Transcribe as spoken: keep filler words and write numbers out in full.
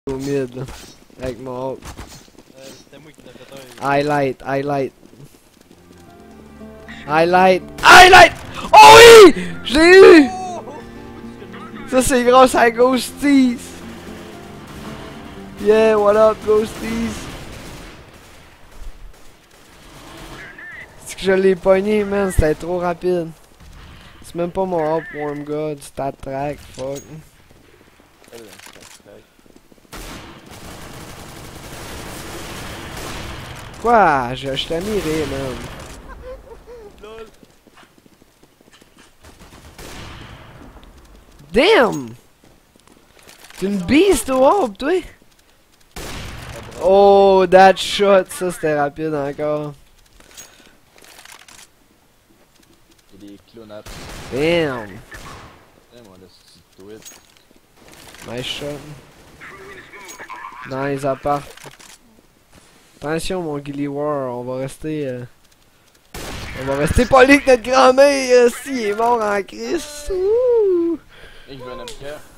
au mid là, avec mon Euh, C'était moi qui l'ai fait un. highlight, highlight. Highlight, highlight! Oh oui! Je l'ai eu! Ça c'est grâce à Ghosties! Yeah, what up Ghosties? C'est que je l'ai pogné man, c'était trop rapide. C'est même pas mon up warm god, stat track, fuck. Quoi? Je, je t'ai miré man. Lol. Damn! T'es une beast au hop, toi? Oh, that shot, ça c'était rapide encore. Il y a des clowns. Damn! Eh, moi, là, c'est tweet. Nice shot. Dans les apparts. Attention mon Gilly War, on va rester... Euh... On va rester poli que notre grand-mère, euh, si, il est mort en crise. Ouh! Et je veux un M K.